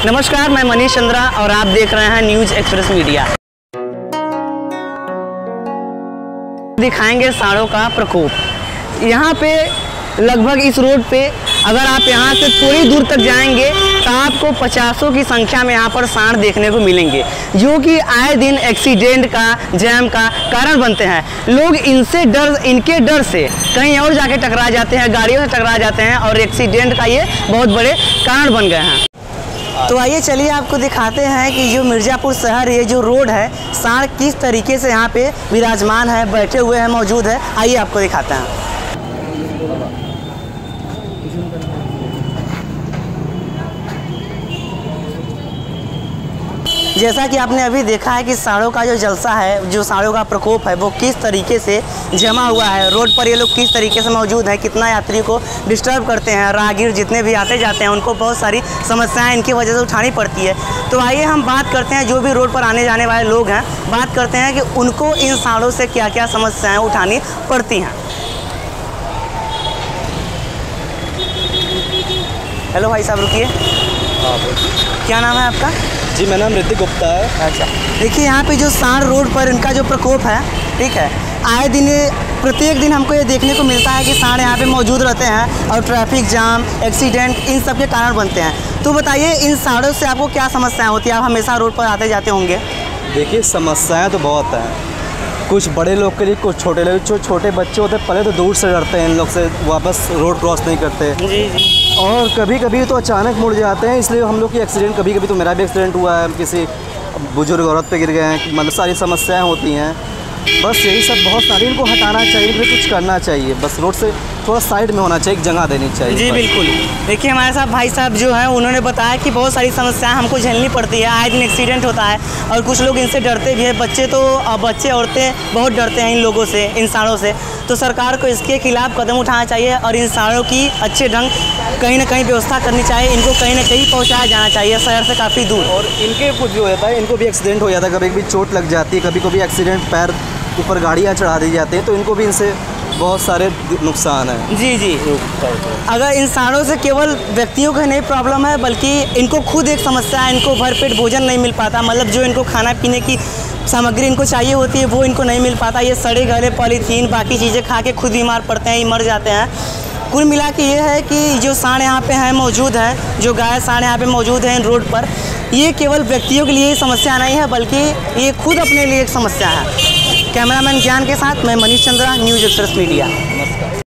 नमस्कार, मैं मनीष चंद्रा और आप देख रहे हैं न्यूज़ एक्सप्रेस मीडिया। दिखाएंगे सांडों का प्रकोप। यहाँ पे लगभग इस रोड पे अगर आप यहाँ से थोड़ी दूर तक जाएंगे तो आपको 50 की संख्या में यहाँ पर सांड देखने को मिलेंगे, जो कि आए दिन एक्सीडेंट का, जैम का कारण बनते हैं। लोग इनके डर से कहीं और जाके टकरा जाते हैं, गाड़ियों से टकरा जाते हैं और एक्सीडेंट का ये बहुत बड़े कारण बन गए हैं। तो आइए चलिए आपको दिखाते हैं कि जो मिर्ज़ापुर शहर, ये जो रोड है, सांड किस तरीके से यहाँ पे विराजमान है, बैठे हुए हैं, मौजूद है। आइए आपको दिखाते हैं। जैसा कि आपने अभी देखा है कि सांडों का जो जलसा है, जो सांडों का प्रकोप है, वो किस तरीके से जमा हुआ है। रोड पर ये लोग किस तरीके से मौजूद हैं, कितना यात्री को डिस्टर्ब करते हैं। राहगीर जितने भी आते जाते हैं उनको बहुत सारी समस्याएं इनकी वजह से उठानी पड़ती है। तो आइए हम बात करते हैं, जो भी रोड पर आने जाने वाले लोग हैं, बात करते हैं कि उनको इन सांडों से क्या क्या समस्याएँ उठानी पड़ती हैं। हेलो भाई साहब, रुकिए। क्या नाम है आपका? जी, मेरा नाम ऋतिक गुप्ता है। अच्छा, देखिए यहाँ पे जो सांड रोड पर इनका जो प्रकोप है, ठीक है, आए दिन प्रत्येक दिन हमको ये देखने को मिलता है कि सांड यहाँ पे मौजूद रहते हैं और ट्रैफिक जाम, एक्सीडेंट, इन सब के कारण बनते हैं। तो बताइए, इन सांडों से आपको क्या समस्याएं होती है? आप हमेशा रोड पर आते जाते होंगे। देखिए, समस्याएं तो बहुत हैं। कुछ बड़े लोग के लिए, कुछ छोटे लोग, जो छोटे बच्चे होते हैं पहले तो दूर से डरते हैं, इन लोग से वापस रोड क्रॉस नहीं करते। जी। और कभी कभी तो अचानक मुड़ जाते हैं, इसलिए हम लोग की एक्सीडेंट, कभी कभी तो मेरा भी एक्सीडेंट हुआ है, किसी बुजुर्ग औरत पे गिर गए हैं, मतलब सारी समस्याएं होती हैं। बस यही सब बहुत सारी, इनको हटाना चाहिए, इनको कुछ करना चाहिए। बस रोड से थोड़ा साइड में होना चाहिए, जगह देनी चाहिए। जी बिल्कुल। देखिए हमारे साथ भाई साहब जो हैं, उन्होंने बताया कि बहुत सारी समस्याएं हमको झेलनी पड़ती है, आए दिन एक्सीडेंट होता है और कुछ लोग इनसे डरते भी हैं। बच्चे औरतें बहुत डरते हैं इन लोगों से, इन सांडों से। तो सरकार को इसके खिलाफ कदम उठाना चाहिए और इन सांडों की अच्छे ढंग कहीं ना कहीं व्यवस्था करनी चाहिए। इनको कहीं ना कहीं पहुँचाया जाना चाहिए शहर से काफ़ी दूर। और इनके कुछ जो होता है, इनको भी एक्सीडेंट हो जाता है, कभी कभी चोट लग जाती है, कभी कभी एक्सीडेंट, पैर ऊपर गाड़ियाँ चढ़ा दी जाती हैं, तो इनको भी इनसे बहुत सारे नुकसान हैं। जी। अगर इन सांडों से केवल व्यक्तियों को नहीं प्रॉब्लम है, बल्कि इनको खुद एक समस्या है। इनको भरपेट भोजन नहीं मिल पाता, मतलब जो इनको खाना पीने की सामग्री इनको चाहिए होती है वो इनको नहीं मिल पाता। ये सड़े गले पॉलीथीन, बाकी चीज़ें खा के खुद बीमार पड़ते हैं, मर जाते हैं। कुल मिला के ये है कि जो सांड यहाँ पे हैं, मौजूद हैं, जो गाय सांड यहाँ पे मौजूद हैं इन रोड पर, ये केवल व्यक्तियों के लिए ही समस्या नहीं है, बल्कि ये खुद अपने लिए एक समस्या है। कैमरामैन ज्ञान के साथ मैं Manish Chandra, News Express media.